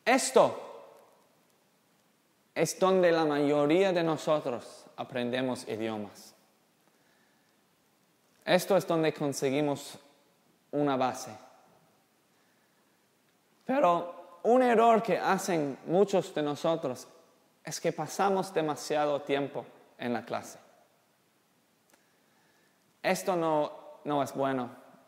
Esto es donde la mayoría de nosotros aprendemos idiomas. Esto es donde conseguimos una base. Pero un error que hacen muchos de nosotros es que pasamos demasiado tiempo en la clase. Esto no es bueno,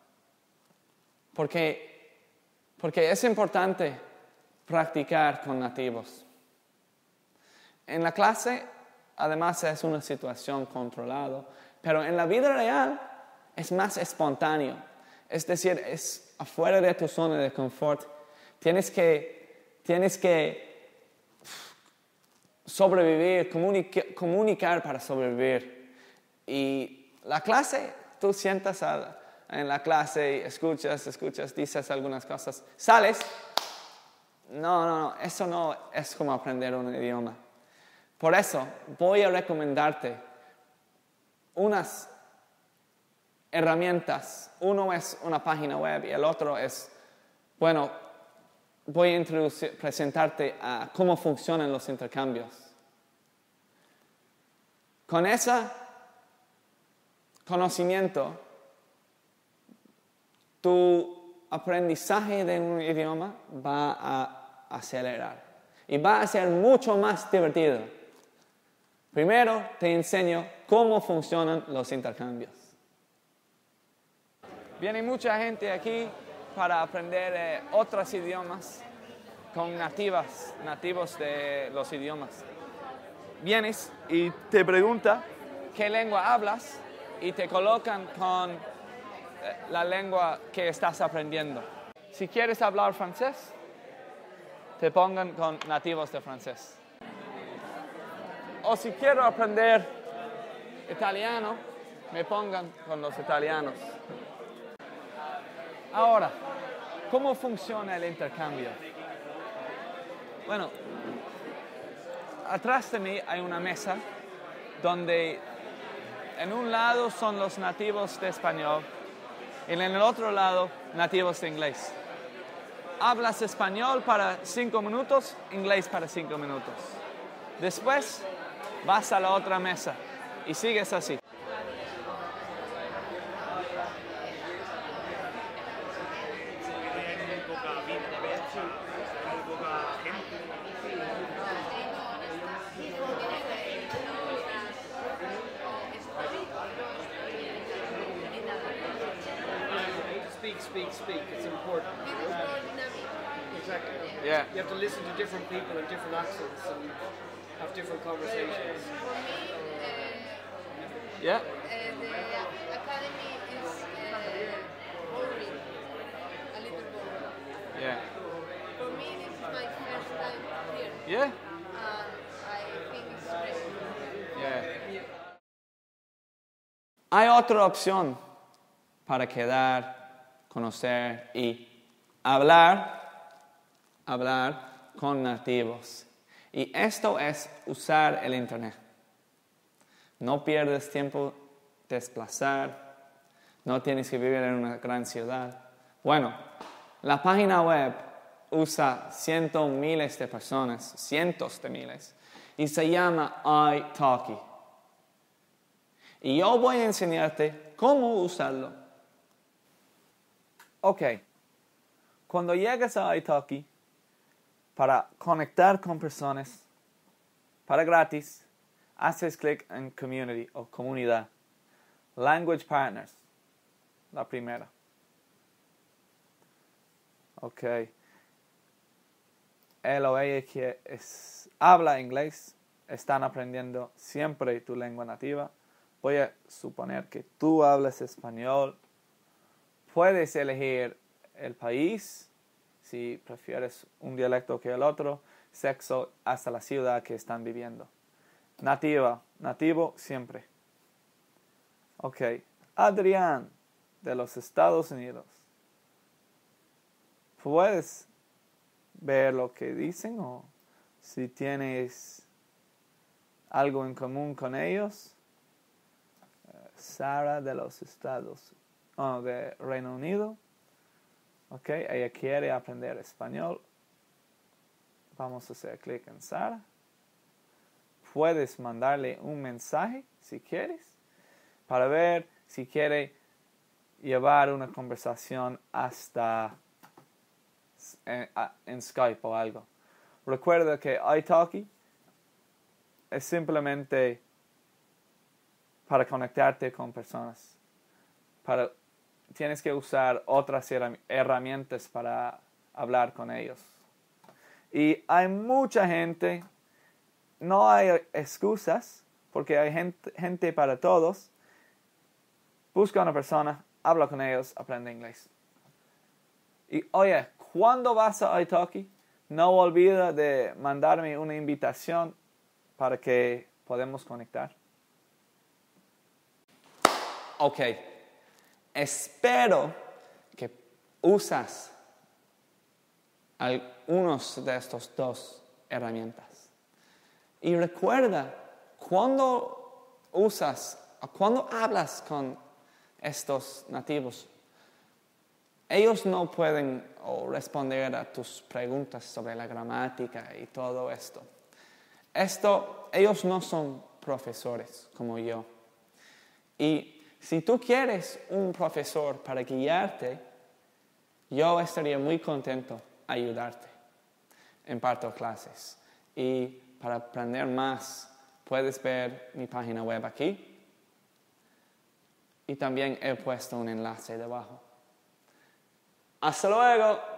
porque es importante practicar con nativos. En la clase, además, es una situación controlada, pero en la vida real es más espontáneo. Es decir, es afuera de tu zona de confort. Tienes que sobrevivir, comunicar para sobrevivir. Y la clase, tú sientas en la clase y escuchas, dices algunas cosas, sales. No, eso no es como aprender un idioma. Por eso voy a recomendarte unas herramientas. Uno es una página web y el otro es, voy a presentarte a cómo funcionan los intercambios. Con ese conocimiento, tu aprendizaje de un idioma va a acelerar y va a ser mucho más divertido. Primero te enseño cómo funcionan los intercambios. Viene mucha gente aquí para aprender otros idiomas con nativos de los idiomas. Vienes y te pregunta qué lengua hablas y te colocan con la lengua que estás aprendiendo. Si quieres hablar francés, te pongan con nativos de francés. O si quiero aprender italiano, me pongan con los italianos. Ahora, ¿cómo funciona el intercambio? Bueno, atrás de mí hay una mesa donde en un lado son los nativos de español y en el otro lado nativos de inglés. Hablas español para 5 minutos, inglés para 5 minutos. Después vas a la otra mesa y sigues así. Speak. It's important. Exactly. Yeah. You have to listen to different people and different accents and have different conversations. Yeah. The academy is boring, a little boring. Yeah. For me, this is my first time here. Yeah. I think it's great. Yeah. Hay otra opción para quedar, conocer y hablar con nativos. Y esto es usar el internet. No pierdes tiempo desplazar, no tienes que vivir en una gran ciudad. Bueno, la página web usa cientos de miles de personas, cientos de miles, y se llama italki. Y yo voy a enseñarte cómo usarlo. Ok, cuando llegas a italki, para conectar con personas, para gratis, haces clic en Community o Comunidad. Language Partners, la primera. Ok. Él o ella que habla inglés, están aprendiendo siempre tu lengua nativa. Voy a suponer que tú hablas español. Puedes elegir el país, si prefieres un dialecto que el otro, sexo, hasta la ciudad que están viviendo. Nativo siempre. Ok, Adrián, de los Estados Unidos. ¿Puedes ver lo que dicen o si tienes algo en común con ellos? Sara, de los de Reino Unido. Ok, ella quiere aprender español. Vamos a hacer clic en Sara. Puedes mandarle un mensaje si quieres para ver si quiere llevar una conversación hasta en Skype o algo. Recuerda que italki es simplemente para conectarte con personas. Tienes que usar otras herramientas para hablar con ellos. Y hay mucha gente, no hay excusas, porque hay gente para todos. Busca a una persona, habla con ellos, aprende inglés. Y oye, cuando vas a italki, no olvida de mandarme una invitación para que podamos conectar. Ok, espero que usas algunos de estos dos herramientas. Y recuerda, cuando hablas con estos nativos, ellos no pueden responder a tus preguntas sobre la gramática y todo esto. Ellos no son profesores como yo. Y si tú quieres un profesor para guiarte, yo estaría muy contento ayudarte. Imparto clases. Y para aprender más, puedes ver mi página web aquí. Y también he puesto un enlace debajo. ¡Hasta luego!